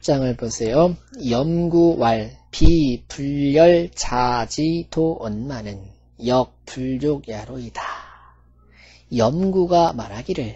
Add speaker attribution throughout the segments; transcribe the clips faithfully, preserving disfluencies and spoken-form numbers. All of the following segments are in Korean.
Speaker 1: 장을 보세요. 염구왈 비불열 자지도언마는 역불족야로이다. 염구가 말하기를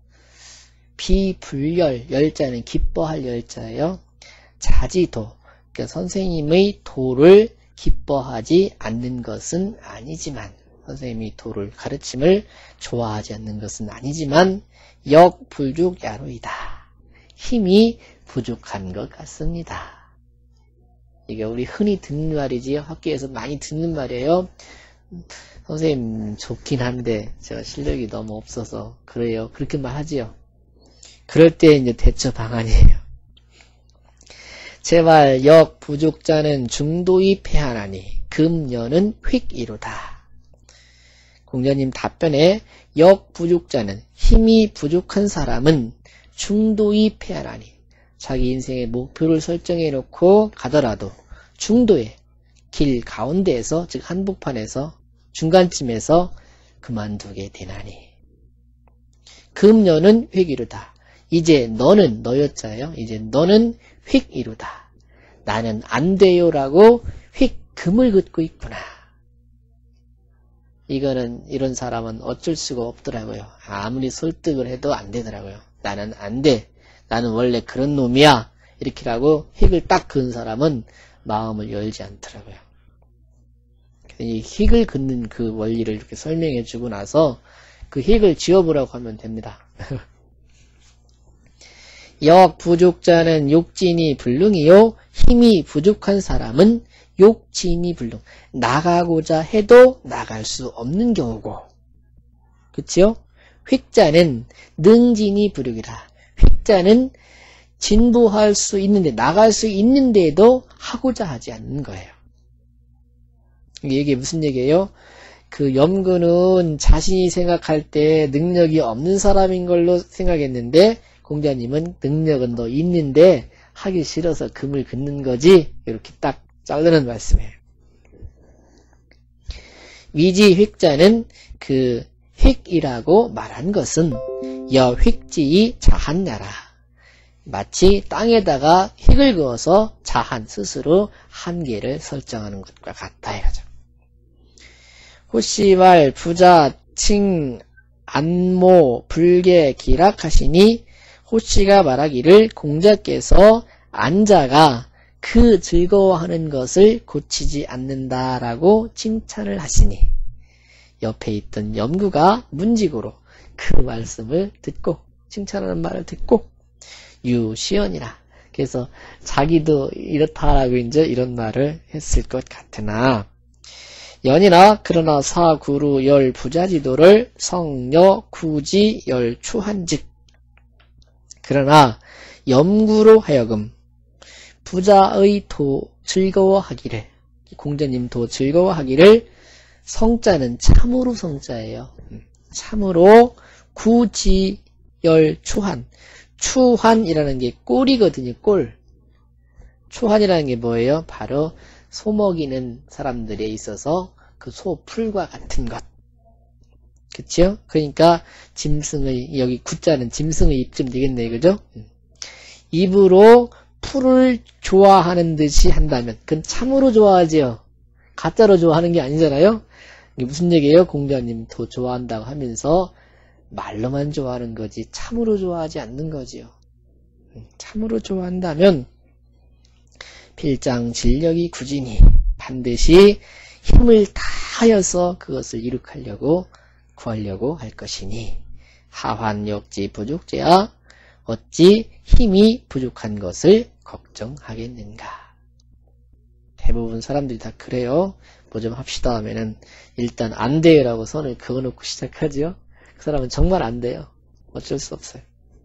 Speaker 1: 비불열, 열자는 기뻐할 열자예요. 자지도, 그러니까 선생님의 도를 기뻐하지 않는 것은 아니지만, 선생님이 도를 가르침을 좋아하지 않는 것은 아니지만 역불족야로이다. 힘이 부족한 것 같습니다. 이게 우리 흔히 듣는 말이지 학교에서 많이 듣는 말이에요. 선생님 좋긴 한데 제가 실력이 너무 없어서 그래요. 그렇게 말하지요. 그럴 때 이제 대처 방안이에요. 제발 역부족자는 중도히 패하나니 금년은 휙이로다. 공자님 답변에 역부족자는 힘이 부족한 사람은 중도히 패하나니 자기 인생의 목표를 설정해 놓고 가더라도 중도에 길 가운데에서 즉 한복판에서 중간쯤에서 그만두게 되나니 금년은 휙이로다. 이제 너는 너였자예요. 이제 너는 휙이로다. 나는 안 돼요라고 휙 금을 긋고 있구나. 이거는 이런 사람은 어쩔 수가 없더라고요. 아무리 설득을 해도 안 되더라고요. 나는 안 돼. 나는 원래 그런 놈이야. 이렇게라고 휙을 딱 그은 사람은 마음을 열지 않더라고요. 이 휙을 긋는 그 원리를 이렇게 설명해 주고 나서 그 휙을 지워보라고 하면 됩니다. 역부족자는 욕진이 불능이요. 힘이 부족한 사람은 욕진이 불능. 나가고자 해도 나갈 수 없는 경우고. 그치요? 휙자는 능진이 부족이라. 휙자는 진보할 수 있는데, 나갈 수 있는데도 하고자 하지 않는 거예요. 이게 무슨 얘기예요? 그 염구는 자신이 생각할 때 능력이 없는 사람인 걸로 생각했는데, 공자님은 능력은 너 있는데 하기 싫어서 금을 긋는 거지. 이렇게 딱 자르는 말씀이에요. 위지 휙자는 그 휙이라고 말한 것은 여 휙지이 자한야라. 마치 땅에다가 휙을 그어서 자한 스스로 한계를 설정하는 것과 같다 이거죠. 호시왈 부자 칭 안모 불계 기락하시니 호씨가 말하기를 공자께서 안자가 그 즐거워하는 것을 고치지 않는다라고 칭찬을 하시니 옆에 있던 염구가 문직으로 그 말씀을 듣고 칭찬하는 말을 듣고 유시연이라 그래서 자기도 이렇다라고 이제 이런 말을 했을 것 같으나 연이나 그러나 사구루 열 부자지도를 성녀 구지 열 추한직 그러나 염구로 하여금 부자의 도 즐거워하기를 공자님 도 즐거워하기를 성자는 참으로 성자예요. 참으로 구지열 추한 추한이라는 게 꼴이거든요. 꼴. 추한이라는 게 뭐예요? 바로 소 먹이는 사람들에 있어서 그 소 풀과 같은 것. 그치요? 그러니까 짐승의 여기 구자는 짐승의 입쯤 되겠네. 그죠? 입으로 풀을 좋아하는 듯이 한다면 그건 참으로 좋아하지요. 가짜로 좋아하는 게 아니잖아요. 이게 무슨 얘기예요? 공자님 더 좋아한다고 하면서 말로만 좋아하는 거지 참으로 좋아하지 않는 거지요. 참으로 좋아한다면 필장 진력이 굳으니 반드시 힘을 다하여서 그것을 이룩하려고 구하려고 할 것이니 하환역지 부족제야 어찌 힘이 부족한 것을 걱정하겠는가. 대부분 사람들이 다 그래요. 뭐 좀 합시다 하면은 일단 안 돼요 라고 선을 그어놓고 시작하지요. 그 사람은 정말 안 돼요. 어쩔 수 없어요.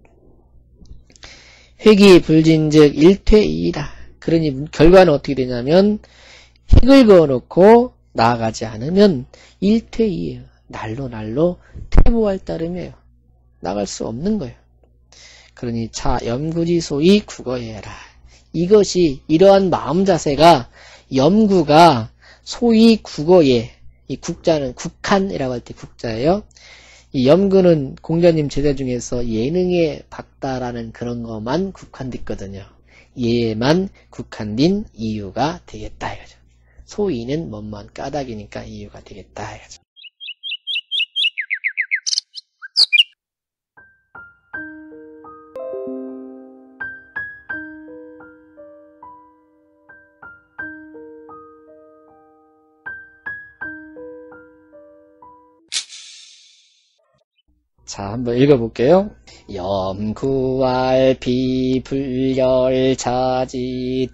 Speaker 1: 획이 불진즉 일퇴이다. 그러니 결과는 어떻게 되냐면 획을 그어놓고 나아가지 않으면 일퇴이에요. 날로 날로 퇴보할 따름이에요. 나갈 수 없는 거예요. 그러니 차 염구지소이 국어해라. 이것이 이러한 마음 자세가 염구가 소위 국어예, 이 국자는 국한이라고 할 때 국자예요. 이 염구는 공자님 제자 중에서 예능에 박다라는 그런 것만 국한됐거든요. 예만 국한된 이유가 되겠다 이거죠. 소위는 뭐뭐한 까닭이니까 이유가 되겠다 이거죠. 자, 한번 읽어볼게요. 염구알 비불열 차지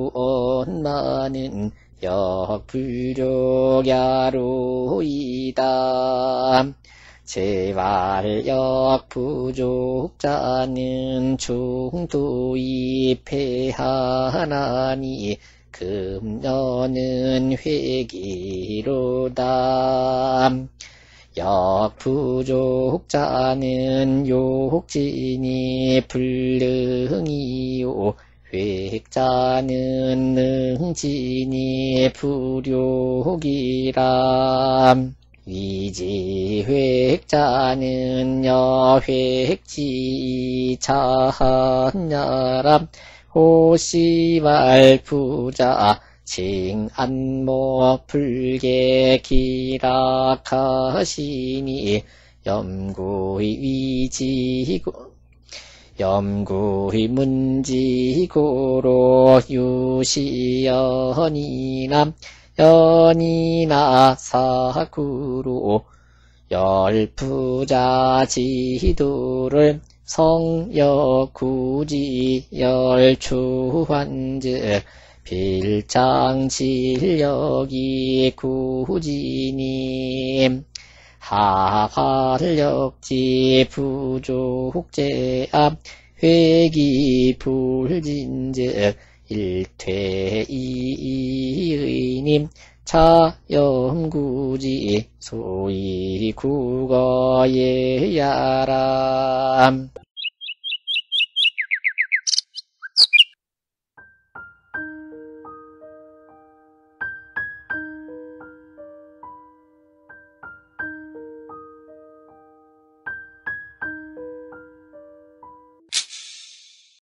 Speaker 1: 도언마는 역불족야로이다. 재활역 부족자는 중도이 패하나니 금년은 회기로다. 역부족자는 욕진이 불능이요 획자는 능진이 불욕이라. 위지획자는 여획지 자한야람 호시발 부자 칭안모 불계 기락하시니 염구의 위지고 염구의 문지고로 유시연이나 연이나 사구로 열부자 지도를 성여구지 열추환즉 빌장질력이 구지니 하활력지 부족제압 회기불진즉 일퇴이의님 차염구지 소위 국어예야람.